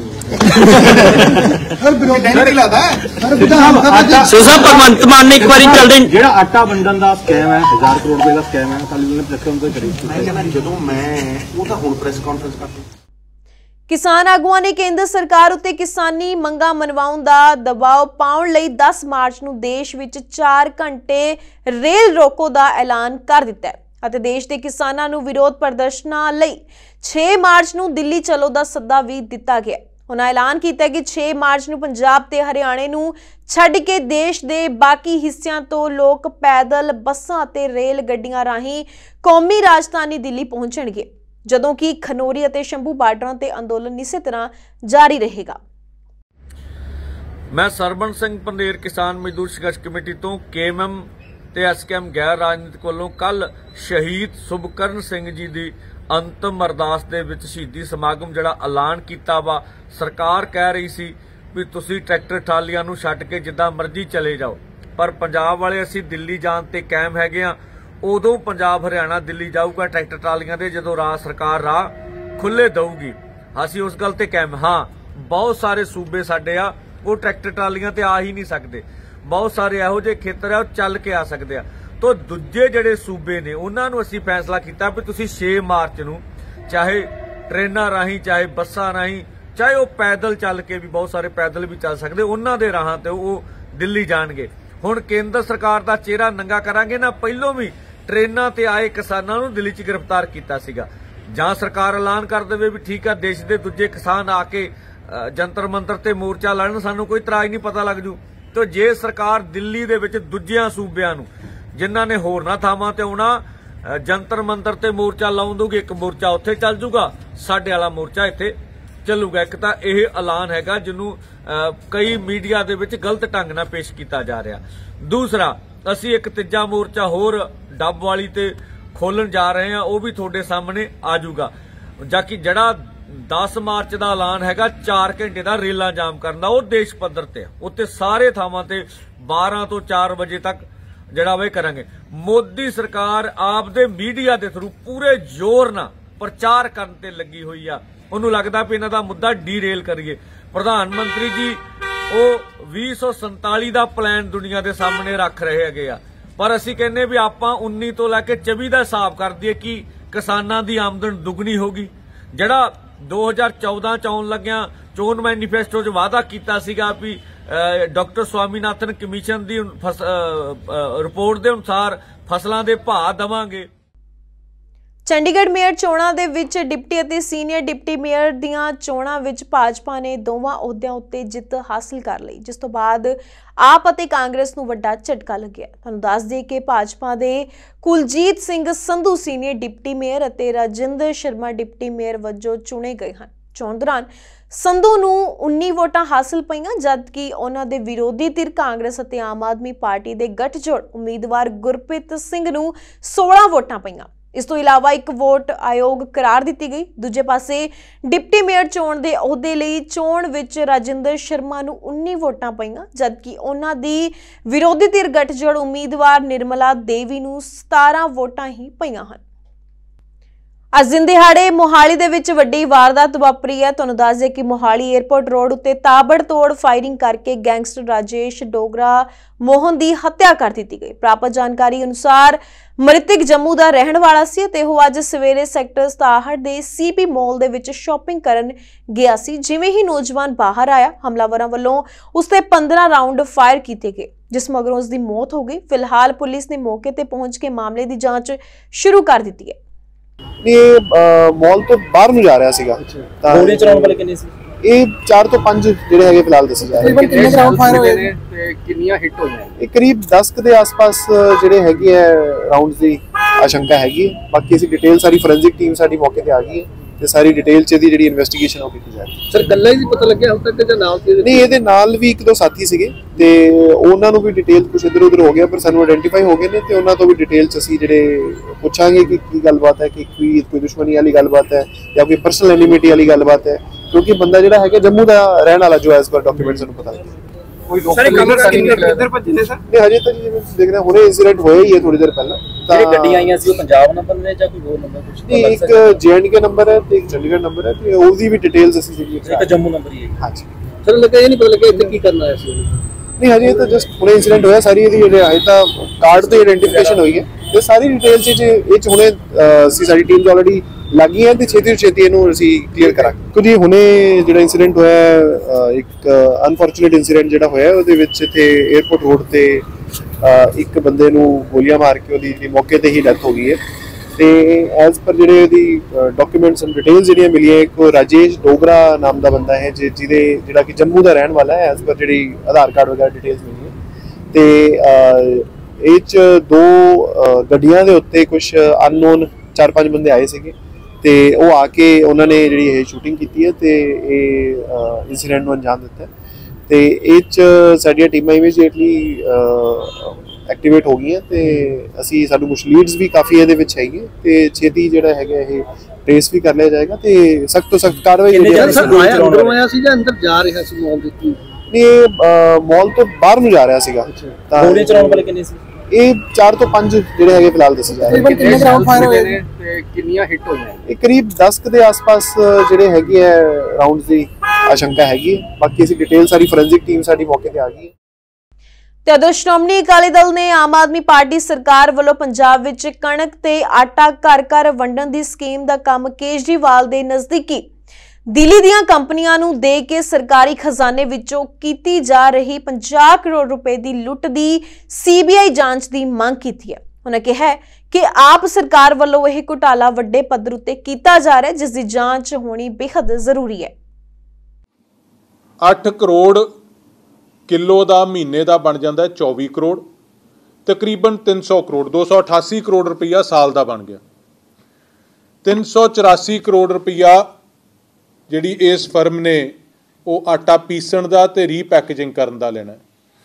ਦੇ ਲੱਗਦਾ ਸੁਸਾ ਭਗਵੰਤ ਮਾਨ ਨੇ ਇੱਕ ਵਾਰੀ ਚੱਲਦੇ ਜਿਹੜਾ ਆਟਾ ਵੰਡਣ ਦਾ ਸਕੈਮ ਹੈ ਹਜ਼ਾਰ ਕਰੋੜ ਰੁਪਏ ਦਾ ਸਕੈਮ ਹੈ ਅਕਾਲੀ ਦਲ ਨੇ ਰੱਖਿਆ ਉਹਨਾਂ ਕਰੀ ਮੈਂ ਕਹਿੰਦਾ ਜਦੋਂ ਮੈਂ ਉਹ ਤਾਂ ਹੁਣ ਪ੍ਰੈਸ ਕਾਨਫਰੰਸ ਕਰਦੀ। किसान आगुआं ने केंद्र सरकार उत्ते किसानी मंगां मनवाउण दा दबाव पाउण लई दस मार्च नूं देश विच चार घंटे रेल रोको दा ऐलान कर दित्ता है अते देश दे किसानां नूं विरोध प्रदर्शनां लई छे मार्च नूं दिल्ली चलो दा सद्दा भी दित्ता गया। उन्हां ऐलान कीता कि छे मार्च नूं पंजाब ते हरियाणे नूं छड्ड के देश दे बाकी हिस्सिਆਂ ਤੋਂ लोक पैदल ਬੱਸਾਂ ਅਤੇ रेल ਗੱਡੀਆਂ ਰਾਹੀਂ कौमी राजधानी दिल्ली पहुंचणगे, ਜਦੋਂ ਕਿ ਖਨੌਰੀ ਅਤੇ ਸ਼ੰਭੂ ਬਾਰਡਰਾਂ ਤੇ ਅੰਦੋਲਨ ਇਸੇ ਤਰ੍ਹਾਂ ਜਾਰੀ ਰਹੇਗਾ। ਮੈਂ ਸਰਬਨ ਸਿੰਘ ਪੰਦੇਰ ਕਿਸਾਨ ਮਜ਼ਦੂਰ ਸੰਘਰਸ਼ ਕਮੇਟੀ ਤੋਂ ਕੇਐਮਐਮ ਤੇ ਐਸਕੇਐਮ ਗੈਰ ਰਾਜਨੀਤਿਕ ਵੱਲੋਂ ਕੱਲ ਸ਼ਹੀਦ ਸੁਭਕਰਨ ਸਿੰਘ ਜੀ ਦੀ ਅੰਤਮ ਅਰਦਾਸ ਦੇ ਵਿੱਚ ਸ਼ਹੀਦੀ ਸਮਾਗਮ ਜਿਹੜਾ ਐਲਾਨ ਕੀਤਾ ਵਾ। ਸਰਕਾਰ ਕਹਿ ਰਹੀ ਸੀ ਵੀ ਤੁਸੀਂ ਟਰੈਕਟਰ ਟਰਾਲੀਆਂ ਨੂੰ ਛੱਡ ਕੇ ਜਿੱਦਾਂ ਮਰਜ਼ੀ ਚਲੇ ਜਾਓ, ਪਰ ਪੰਜਾਬ ਵਾਲੇ ਅਸੀਂ ਦਿੱਲੀ ਜਾਣ ਤੇ ਕਾਇਮ ਹੈਗੇ ਆ। ਉਦੋਂ ਪੰਜਾਬ ਹਰਿਆਣਾ ਦਿੱਲੀ ਜਾਊਗਾ ਟਰੈਕਟਰ ਟਰਾਲੀਆਂ ਦੇ ਜਦੋਂ ਰਾਜ ਸਰਕਾਰ ਰਾਹ ਖੁੱਲੇ ਦਊਗੀ। ਅਸੀਂ ਉਸ ਗੱਲ ਤੇ ਕਾਇਮ ਹਾਂ। ਬਹੁਤ ਸਾਰੇ ਸੂਬੇ ਸਾਡੇ ਆ ਉਹ ਟਰੈਕਟਰ ਟਰਾਲੀਆਂ ਤੇ ਆ ਹੀ ਨਹੀਂ ਸਕਦੇ। ਬਹੁਤ ਸਾਰੇ ਇਹੋ ਜਿਹੇ ਖੇਤਰ ਆ ਉਹ ਚੱਲ ਕੇ ਆ ਸਕਦੇ ਆ। तो दूजे ਜਿਹੜੇ सूबे ने उन्होंने असीं फैसला किया भी तुसीं छे मार्च नूं चाहे ट्रेनां राहीं चाहे बसां राहीं चाहे वो पैदल चल के भी बहुत सारे पैदल भी चल सकते उन्हां दे राहां ते वो दिल्ली जाणगे। हुण केंद्र सरकार दा चेहरा नंगा करांगे ना, पहलों भी ट्रेनां ते आए किसानां नूं दिल्ली च गिरफ्तार कीता सीगा। जां सरकार ऐलान कर देवे भी ठीक है देश दे दूजे किसान आके जंतर मंतर ते मोर्चा लड़न सानूं कोई इतराज नहीं पता लग जू। तो जे सरकार दिल्ली दे विच दूजियां सूबियां नूं जिन्हां ने होरना थावां ते आउणा जंतर मंतर ते मोर्चा लाउण दूगी, एक मोर्चा उत्थे चल जूगा, साडे वाला मोर्चा इत्थे चलूगा। एक तां इह ऐलान हैगा जिन्नू कई मीडिया दे विच गलत ढंग नाल पेश कीता जा रहा। दूसरा असीं एक तीजा मोर्चा होर डब वाली ते खोलण जा रहे हैं, वो भी तुहाडे सामने आ जूगा। जाकि जिहड़ा दस मार्च का ऐलान हैगा चार घंटे का रेलां जाम करना, वो देश पद्धर ते उत्ते सारे थावां ते बारह तो चार बजे तक ਜਿਹੜਾ ਵੇ ਕਰਾਂਗੇ। ਮੋਦੀ ਸਰਕਾਰ ਆਪ ਦੇ ਮੀਡੀਆ ਦੇ ਥਰੂ ਪੂਰੇ ਜ਼ੋਰ ਨਾਲ ਪ੍ਰਚਾਰ ਕਰਨ ਤੇ ਲੱਗੀ ਹੋਈ ਆ। ਉਹਨੂੰ ਲੱਗਦਾ ਵੀ ਇਹਨਾਂ ਦਾ ਮੁੱਦਾ ਡੀਰੇਲ ਕਰੀਏ। ਪ੍ਰਧਾਨ ਮੰਤਰੀ ਜੀ ਉਹ ਵੀਹ ਸੌ ਸੰਤਾਲੀ ਦਾ ਪਲਾਨ ਦੁਨੀਆ ਦੇ ਸਾਹਮਣੇ ਰੱਖ ਰਹੇ ਹੈਗੇ ਆ, ਪਰ ਅਸੀਂ ਕਹਿੰਨੇ ਵੀ ਆਪਾਂ ਉੱਨੀ ਤੋਂ ਲੈ ਕੇ ਚੌਵੀ ਦਾ ਹਿਸਾਬ ਕਰ ਦਈਏ ਕਿ ਕਿਸਾਨਾਂ ਦੀ ਆਮਦਨ ਦੁੱਗਣੀ ਹੋਗੀ। ਜਿਹੜਾ ਦੋ ਹਜ਼ਾਰ ਚੌਦਾਂ ਚ ਆਉਣ ਲੱਗਿਆ ਚੋਣ ਮੈਨੀਫੈਸਟੋ 'ਚ ਵਾਅਦਾ ਕੀਤਾ ਸੀਗਾ ਵੀ डॉक्टर स्वामीनाथन कमीशन की रिपोर्ट के अनुसार फसलों के भाव देवांगे। चंडीगढ़ मेयर चोणां दे विच डिप्टी अते सीनियर डिप्टी मेयर दीआं चोणां विच भाजपा ने दोवां अहुदियां उत्ते जिੱਤ हासिल कर लई, जिस तो बाद आप अते कांग्रेस नूं वड्डा झटका लग्गिआ। तुहानूं दस दईए कि भाजपा दे Kuljit Singh Sandhu senior deputy mayor अते राजिंदर शर्मा डिप्टी मेयर वजों चुणे गए हैं। चोण दौरान संधू नूं उन्नी वोटां हासिल पईआं, जबकि उन्हां दे विरोधी धिर कांग्रेस अते आम आदमी पार्टी दे गठजोड़ उम्मीदवार गुरप्रीत सिंह नूं सोलह वोटां पईआं। इस तो इलावा एक वोट आयोग करार दी गई। दूजे पासे डिप्टी मेयर चोण के अहुदे लई चोण विच राजिंदर शर्मा नूं उन्नीस वोटां पईआं, जबकि उन्हां दी विरोधी धिर गठजोड़ उम्मीदवार निर्मला देवी नूं सतारह वोटां ही पईआं हन। अज दिन दिहाड़े मोहाली दे विच वड्डी वारदात वापरी है। तुहानूं दस दे कि मोहाली एयरपोर्ट रोड उत्ते ताबड़तोड़ फायरिंग करके गैंगस्टर राजेश डोगरा मोहन की हत्या कर दी गई। प्राप्त जानकारी अनुसार मृतक जम्मू का रहने वाला सी ते ओह अज सवेरे सैक्टर सताहठ के सीपी मॉल दे विच शॉपिंग करन गया सी। जिवें ही नौजवान बाहर आया, हमलावरां वल्लों उस ते पंद्रह राउंड फायर किए गए, जिस मगरों उसकी मौत हो गई। फिलहाल पुलिस ने मौके ते पहुंच के मामले की जांच शुरू कर दी है। ਇਹ ਮਾਲ ਤੋਂ ਬਾਹਰ ਨੂੰ ਜਾ ਰਿਹਾ ਸੀਗਾ ਤਾਂ ਗੋਲੀ ਚਲਾਉਣ ਵਾਲੇ ਕਿੰਨੇ ਸੀ? ਇਹ ਚਾਰ ਤੋਂ ਪੰਜ ਜਿਹੜੇ ਹੈਗੇ ਫਿਲਹਾਲ ਦੱਸੇ ਜਾ ਰਹੇ ਨੇ। ਕਿੰਨੇ ਰਾਉਂਡ ਫਾਇਰ ਹੋਏ ਨੇ ਤੇ ਕਿੰਨੀਆਂ ਹਿੱਟ ਹੋਈਆਂ? ਇਹ ਕਰੀਬ ਦਸ ਦੇ ਆਸ-ਪਾਸ ਜਿਹੜੇ ਹੈਗੇ ਆ ਰਾਉਂਡਸ ਦੀ ਆਸ਼ੰਕਾ ਹੈਗੀ। ਬਾਕੀ ਅਸੀਂ ਡਿਟੇਲ ਸਾਰੀ ਫੋਰੈਂਸਿਕ ਟੀਮ ਸਾਡੀ ਮੌਕੇ ਤੇ ਆ ਗਈ ਹੈ ਤੇ ਸਾਰੀ ਡਿਟੇਲ ਚ ਇਹਦੀ ਜਿਹੜੀ ਇਨਵੈਸਟੀਗੇਸ਼ਨ ਉਹ ਕੀਤੀ ਜਾ ਰਹੀ ਹੈ। ਸਰ ਗੱਲਾਂ ਹੀ ਪਤਾ ਲੱਗਿਆ ਹੁਣ ਤੱਕ ਜਾਂ ਨਾਲ ਨਹੀਂ? ਇਹਦੇ ਨਾਲ ਵੀ ਇੱਕ ਦੋ ਸਾਥੀ ਸੀਗੇ ਤੇ ਉਹਨਾਂ ਨੂੰ ਵੀ ਡਿਟੇਲ ਕੁਝ ਇੱਧਰ ਉੱਧਰ ਹੋ ਗਿਆ, ਪਰ ਸਾਨੂੰ ਆਇਡੈਂਟੀਫਾਈ ਹੋ ਗਏ ਨੇ ਤੇ ਉਹਨਾਂ ਤੋਂ ਵੀ ਡਿਟੇਲ ਚ ਅਸੀਂ ਜਿਹੜੇ ਪੁੱਛਾਂਗੇ ਕਿ ਕੀ ਗੱਲਬਾਤ ਹੈ, ਕਿ ਕੋਈ ਕੋਈ ਦੁਸ਼ਮਣੀ ਵਾਲੀ ਗੱਲਬਾਤ ਹੈ ਜਾਂ ਕੋਈ ਪਰਸਨਲ ਐਨੀਮਿਟੀ ਵਾਲੀ ਗੱਲਬਾਤ ਹੈ, ਕਿਉਂਕਿ ਬੰਦਾ ਜਿਹੜਾ ਹੈਗਾ ਜੰਮੂ ਦਾ ਰਹਿਣ ਵਾਲਾ ਜੋ ਐਸ ਪਰ ਡਾਕੂਮੈਂਟ ਸਾਨੂੰ ਪਤਾ ਲੱਗਿਆ। ਕੋਈ ਲੋਕਲ ਕਿੱਧਰ ਭੱਜੇ ਨੇ ਸਰ? ਨਹੀਂ ਹਜੇ ਤੱਕ ਜਿਵੇਂ ਦੇਖ ਰਹੇ ਹੁਣੇ ਇੰਸੀਡੈਂਟ ਹੋਇਆ ਹੀ ਹੈ ਥੋੜੀ ਦੇਰ ਪਹਿਲਾਂ। ਜਿਹੜੀ ਗੱਡੀਆਂ ਆਈਆਂ ਸੀ ਉਹ ਪੰਜਾਬ ਨੰਬਰ ਨੇ ਜਾਂ ਕੋਈ ਹੋਰ ਨੰਬਰ ਕੁਝ? ਨਹੀਂ, ਇੱਕ ਜੀਐਨਕੇ ਨੰਬਰ ਹੈ ਤੇ ਇੱਕ ਚੰਡੀਗੜ੍ਹ ਨੰਬਰ ਹੈ ਤੇ ਉਹਦੀ ਵੀ ਡਿਟੇਲਸ ਅਸੀਂ ਜਿਹੜੀ ਇੱਕ ਜੰਮੂ ਨੰਬਰ ਹੀ ਹੈ। ਹਾਂਜੀ ਸਰ, ਲੱਗਾ ਇਹ ਨਹੀਂ ਪਤਾ ਲੱਗਿਆ ਇੱਥੇ ਕੀ ਕਰਨਾ ਆਇਆ ਸੀ? ਨਹੀਂ ਹਜੇ ਤਾਂ ਜਸਟ ਹੁਣੇ ਇੰਸੀਡੈਂਟ ਹੋਇਆ, ਸਾਰੀ ਇਹਦੀ ਜਿਹੜੇ ਹਜੇ ਤਾਂ ਕਾਰਡ ਤੇ ਆਇਡੈਂਟੀਫਿਕੇਸ਼ਨ ਹੋਈ ਹੈ ਤੇ ਸਾਰੀ ਡਿਟੇਲ ਚ ਇਹ ਚ ਹੁਣੇ ਅਸੀਂ ਸਾਡੀ ਟੀਮਸ ਆਲਰੇਡੀ ਲੱਗੀ ਹੈ ਤੇ ਛੇਤੀ ਤੋਂ ਛੇਤੀ ਇਹਨੂੰ ਅਸੀਂ ਕਲੀਅਰ ਕਰਾਂਗੇ। ਕਿਉਂਕਿ ਹੁਣੇ ਜਿਹੜਾ ਇੰਸੀਡੈਂਟ ਹੋਇਆ ਇੱਕ ਅਨਫੋਰਚੂਨੇਟ ਇੰਸੀਡੈਂਟ ਜਿਹੜਾ ਹੋਇਆ ਉਹਦੇ ਵਿੱਚ ਇੱਥੇ 에ਅਰਪੋਰਟ ਰੋਡ ਤੇ ਇੱਕ ਬੰਦੇ ਨੂੰ ਗੋਲੀਆਂ ਮਾਰ ਕੇ ਉਹਦੀ ਜਿਹੜੀ ਮੌਕੇ ਤੇ ਹੀ ਡੈਥ ਹੋ ਗਈ ਹੈ ਤੇ ਐਜ਼ ਪਰ ਜਿਹੜੇ ਉਹਦੀ ਡਾਕੂਮੈਂਟਸ ਐਂਡ ਡਿਟੇਲਸ ਜਿਹੜੀਆਂ ਮਿਲੀਆਂ, ਇੱਕ ਰਾਜੇਸ਼ ਡੋਗਰਾ ਨਾਮ ਦਾ ਬੰਦਾ ਹੈ ਜਿਹਦੇ ਜਿਹੜਾ ਕਿ ਜੰਮੂ ਦਾ ਰਹਿਣ ਵਾਲਾ ਹੈ, ਐਜ਼ ਪਰ ਜਿਹੜੀ ਆਧਾਰ ਕਾਰਡ ਵਗੈਰਾ ਡਿਟੇਲਸ ਮਿਲੀਆਂ ਤੇ ਇਹ 'ਚ ਦੋ ਗੱਡੀਆਂ ਦੇ ਉੱਤੇ ਕੁਝ ਅਨਨੋਨ ਚਾਰ ਪੰਜ ਬੰਦੇ ਆਏ ਸੀਗੇ ਤੇ ਉਹ ਆ ਕੇ ਉਹਨਾਂ ਨੇ ਜਿਹੜੀ ਇਹ ਸ਼ੂਟਿੰਗ ਕੀਤੀ ਹੈ ਤੇ ਇਹ ਇਨਸੀਡੈਂਟ ਨੂੰ ਅੰਜਾਮ ਦਿੱਤਾ ਤੇ ਇਹ 'ਚ ਸਾਡੀਆਂ ਟੀਮਾਂ ਇਮੀਡੀਏਟਲੀ ਐਕਟੀਵੇਟ ਹੋ ਗਈਆਂ ਤੇ ਅਸੀਂ ਸਾਨੂੰ ਕੁਝ ਲੀਡਸ ਵੀ ਕਾਫੀ ਇਹਦੇ ਵਿੱਚ ਹੈਗੇ ਤੇ ਛੇਤੀ ਜਿਹੜਾ ਹੈਗਾ ਇਹ ਟ੍ਰੇਸ ਵੀ ਕਰ ਲਿਆ ਜਾਏਗਾ ਤੇ ਸਖਤ ਤੋਂ ਸਖਤ ਕਾਰਵਾਈ ਹੋਈ ਹੈ। ਅੰਦਰੋਂ ਆਇਆ ਸੀ ਜਾਂ ਅੰਦਰ ਜਾ ਰਿਹਾ ਸੀ ਮਾਲ ਦੇ? ਇਹ ਮਾਲ ਤੋਂ ਬਾਹਰ ਨੂੰ ਜਾ ਰਿਹਾ ਸੀਗਾ। ਤਾਂ ਗੋਲੀ ਚਲਾਉਣ ਵਾਲੇ ਕਿੰਨੇ ਸੀ? ਇਹ ਚਾਰ ਤੋਂ ਪੰਜ ਜਿਹੜੇ ਹੈਗੇ ਫਿਲਹਾਲ ਦੱਸੇ ਜਾ ਰਹੇ ਨੇ। ਕਿੰਨੇ ਰਾਉਂਡ ਫਾਇਰ ਹੋਏ ਨੇ ਤੇ ਕਿੰਨੀਆਂ ਹਿੱਟ ਹੋਈਆਂ? ਇਹ ਕਰੀਬ ਦਸ ਦੇ ਆਸ-ਪਾਸ ਜਿਹੜੇ ਹੈਗੇ ਆ ਰਾਉਂਡਸ ਦੀ ਆਸ਼ੰਕਾ ਹੈਗੀ। ਬਾਕੀ ਅਸੀਂ ਡਿਟੇਲ ਸਾਰੀ ਫੋਰੈਂਸਿਕ ਟੀਮ ਸਾਡੀ ਮੌਕੇ ਤੇ ਆ ਗਈ। ਤੇ ਉਧਰ ਸ਼੍ਰੋਮਣੀ ਅਕਾਲੀ ਦਲ ਨੇ ਆਮ ਆਦਮੀ ਪਾਰਟੀ ਸਰਕਾਰ ਵੱਲੋਂ ਪੰਜਾਬ ਵਿੱਚ ਕਣਕ ਤੇ ਆਟਾ ਘਰ ਘਰ ਵੰਡਣ ਦੀ ਸਕੀਮ ਦਾ ਕੰਮ ਕੇਜਰੀਵਾਲ ਦੇ ਨਜ਼ਦੀਕੀ ਦਿੱਲੀ ਦੀਆਂ ਕੰਪਨੀਆਂ ਨੂੰ ਦੇ ਕੇ ਸਰਕਾਰੀ ਖਜ਼ਾਨੇ ਵਿੱਚੋਂ ਕੀਤੀ ਜਾ ਰਹੀ ਪੰਜਾਹ ਕਰੋੜ ਰੁਪਏ ਦੀ ਲੁੱਟ ਦੀ ਸੀਬੀਆਈ ਜਾਂਚ ਦੀ ਮੰਗ ਕੀਤੀ ਹੈ। ਉਹਨਾਂ ਕਿਹਾ ਕਿ ਆਪ ਸਰਕਾਰ ਵੱਲੋਂ ਇਹ ਘੁਟਾਲਾ ਵੱਡੇ ਪੱਧਰ ਉੱਤੇ ਕੀਤਾ ਜਾ ਰਿਹਾ ਹੈ, ਜਿਸ ਦੀ ਜਾਂਚ ਹੋਣੀ ਬੇहद ਜ਼ਰੂਰੀ ਹੈ। ਅੱਠ ਕਰੋੜ ਕਿਲੋ ਦਾ ਮਹੀਨੇ ਦਾ ਬਣ ਜਾਂਦਾ ਚੌਵੀ ਕਰੋੜ, ਤਕਰੀਬਨ ਤਿੰਨ ਸੌ ਕਰੋੜ ਦੋ ਸੌ ਅਠਾਸੀ ਕਰੋੜ ਰੁਪਈਆ ਸਾਲ ਦਾ ਬਣ ਗਿਆ। ਤਿੰਨ ਸੌ ਚੁਰਾਸੀ ਕਰੋੜ ਰੁਪਈਆ ਜਿਹੜੀ ਇਸ ਫਰਮ ਨੇ ਉਹ ਆਟਾ ਪੀਸਣ ਦਾ ਤੇ ਰੀਪੈਕੇਜਿੰਗ ਕਰਨ ਦਾ ਲੈਣਾ।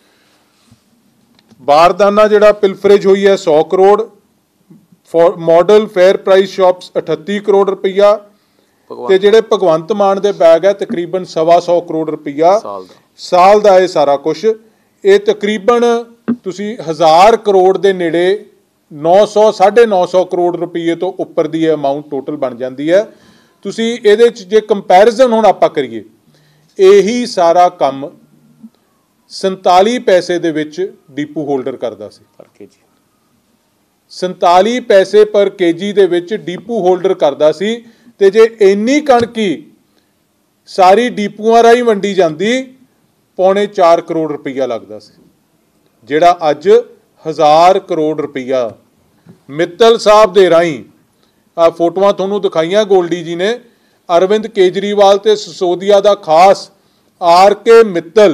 ਬਾਰਦਾਨਾ ਜਿਹੜਾ ਪਿਲਫਰੇਜ ਹੋਈ ਹੈ ਸੌ crore, model fair price shops ਅਠੱਤੀ ਕਰੋੜ ਰੁਪਈਆ ਤੇ ਜਿਹੜੇ ਭਗਵੰਤ ਮਾਨ ਦੇ ਬੈਗ ਹੈ ਤਕਰੀਬਨ ਸਵਾ ਸੌ ਕਰੋੜ ਰੁਪਈਆ ਸਾਲ ਦਾ। ਇਹ ਸਾਰਾ ਕੁਛ ਇਹ ਤਕਰੀਬਨ ਤੁਸੀਂ ਹਜ਼ਾਰ ਕਰੋੜ ਦੇ ਨੇੜੇ ਨੌ ਸੌ ਸਾਢੇ ਨੌ ਸੌ ਕਰੋੜ ਰੁਪਈਏ ਤੋਂ ਉੱਪਰ ਦੀ ਇਹ ਅਮਾਊਂਟ ਟੋਟਲ ਬਣ ਜਾਂਦੀ ਹੈ। ਤੁਸੀਂ ਇਹਦੇ 'ਚ ਜੇ ਕੰਪੈਰੀਜ਼ਨ ਹੁਣ ਆਪਾਂ ਕਰੀਏ, ਇਹੀ ਸਾਰਾ ਕੰਮ ਸੰਤਾਲੀ ਪੈਸੇ ਦੇ ਵਿੱਚ ਡੀਪੂ ਹੋਲਡਰ ਕਰਦਾ ਸੀ ਪਰ ਕੇਜੀ। ਸੰਤਾਲੀ ਪੈਸੇ ਪਰ ਕੇਜੀ ਦੇ ਵਿੱਚ ਡੀਪੂ ਹੋਲਡਰ ਕਰਦਾ ਸੀ ਤੇ ਜੇ ਇੰਨੀ ਕਣਕ ਹੀ ਸਾਰੀ ਡੀਪੂਆਂ ਰਾਹੀਂ ਵੰਡੀ ਜਾਂਦੀ ਪੌਣੇ ਚਾਰ ਕਰੋੜ ਰੁਪਈਆ ਲੱਗਦਾ ਸੀ, ਜਿਹੜਾ ਅੱਜ ਹਜ਼ਾਰ ਕਰੋੜ ਰੁਪਈਆ ਮਿੱਤਲ ਸਾਹਿਬ ਦੇ ਰਾਹੀਂ ਆ ਫੋਟੋਆਂ ਤੁਹਾਨੂੰ ਦਿਖਾਈਆਂ ਗੋਲਡੀ ਜੀ ਨੇ, ਅਰਵਿੰਦ ਕੇਜਰੀਵਾਲ ਤੇ ਸਿਸੋਦੀਆ ਦਾ ਖਾਸ R K Mittal,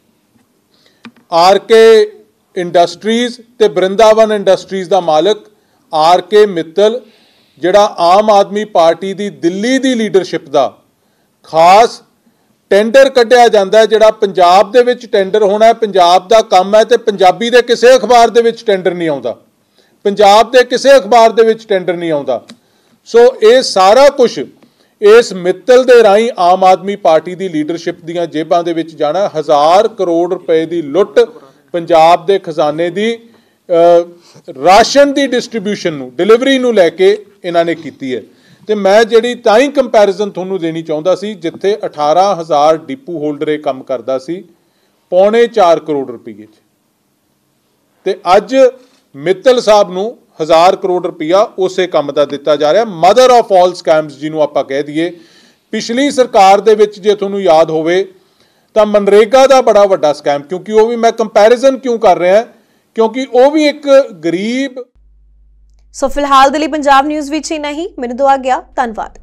R K industries ਤੇ ਬ੍ਰਿੰਦਾਵਨ ਇੰਡਸਟਰੀਜ਼ ਦਾ ਮਾਲਕ ਆਰ ਕੇ ਮਿੱਤਲ, ਜਿਹੜਾ ਆਮ ਆਦਮੀ ਪਾਰਟੀ ਦੀ ਦਿੱਲੀ ਦੀ ਲੀਡਰਸ਼ਿਪ ਦਾ ਖਾਸ ਟੈਂਡਰ ਕੱਢਿਆ ਜਾਂਦਾ, ਜਿਹੜਾ ਪੰਜਾਬ ਦੇ ਵਿੱਚ ਟੈਂਡਰ ਹੋਣਾ ਪੰਜਾਬ ਦਾ ਕੰਮ ਹੈ ਤੇ ਪੰਜਾਬੀ ਦੇ ਕਿਸੇ ਅਖਬਾਰ ਦੇ ਵਿੱਚ ਟੈਂਡਰ ਨਹੀਂ ਆਉਂਦਾ। ਪੰਜਾਬ ਦੇ ਕਿਸੇ ਅਖਬਾਰ ਦੇ ਵਿੱਚ ਟੈਂਡਰ ਨਹੀਂ ਆਉਂਦਾ। ਸੋ ਇਹ ਸਾਰਾ ਕੁਝ ਇਸ ਮਿੱਤਲ ਦੇ ਰਾਹੀਂ ਆਮ ਆਦਮੀ ਪਾਰਟੀ ਦੀ ਲੀਡਰਸ਼ਿਪ ਦੀਆਂ ਜੇਬਾਂ ਦੇ ਵਿੱਚ ਜਾਣਾ। ਹਜ਼ਾਰ ਕਰੋੜ ਰੁਪਏ ਦੀ ਲੁੱਟ ਪੰਜਾਬ ਦੇ ਖਜ਼ਾਨੇ ਦੀ ਰਾਸ਼ਨ ਦੀ ਡਿਸਟ੍ਰੀਬਿਊਸ਼ਨ ਨੂੰ, ਡਿਲੀਵਰੀ ਨੂੰ ਲੈ ਕੇ ਇਹਨਾਂ ਨੇ ਕੀਤੀ ਹੈ। ਤੇ ਮੈਂ ਜਿਹੜੀ ਤਾਂ ਹੀ ਕੰਪੈਰੀਜ਼ਨ ਤੁਹਾਨੂੰ ਦੇਣੀ ਚਾਹੁੰਦਾ ਸੀ, ਜਿੱਥੇ ਅਠਾਰਾਂ ਹਜ਼ਾਰ ਡਿਪੂ ਹੋਲਡਰ ਇਹ ਕੰਮ ਕਰਦਾ ਸੀ ਪੌਣੇ ਚਾਰ ਕਰੋੜ ਰੁਪਏ 'ਚ, ਤੇ ਅੱਜ ਮਿੱਤਲ ਸਾਹਿਬ ਨੂੰ ਹਜ਼ਾਰ ਕਰੋੜ ਰੁਪਇਆ ਉਸੇ ਕੰਮ ਦਾ ਦਿੱਤਾ ਜਾ ਰਿਹਾ। ਮਦਰ ਆਫ ਆਲ ਸਕੈਮਸ ਜਿਹਨੂੰ ਆਪਾਂ ਕਹਿ ਦਈਏ। ਪਿਛਲੀ ਸਰਕਾਰ ਦੇ ਵਿੱਚ ਜੇ ਤੁਹਾਨੂੰ ਯਾਦ ਹੋਵੇ ਤਾਂ ਮਨਰੇਗਾ ਦਾ ਬੜਾ ਵੱਡਾ ਸਕੈਮ, ਕਿਉਂਕਿ ਉਹ ਵੀ ਮੈਂ ਕੰਪੈਰੀਜ਼ਨ ਕਿਉਂ ਕਰ ਰਿਹਾ, ਕਿਉਂਕਿ ਉਹ ਵੀ ਇੱਕ ਗਰੀਬ। ਸੋ ਫਿਲਹਾਲ ਦੇ ਲਈ ਪੰਜਾਬ ਨਿਊਜ਼ ਵਿੱਚ ਇੰਨਾ ਹੀ। ਮੈਨੂੰ ਦੁਆ ਗਿਆ, ਧੰਨਵਾਦ।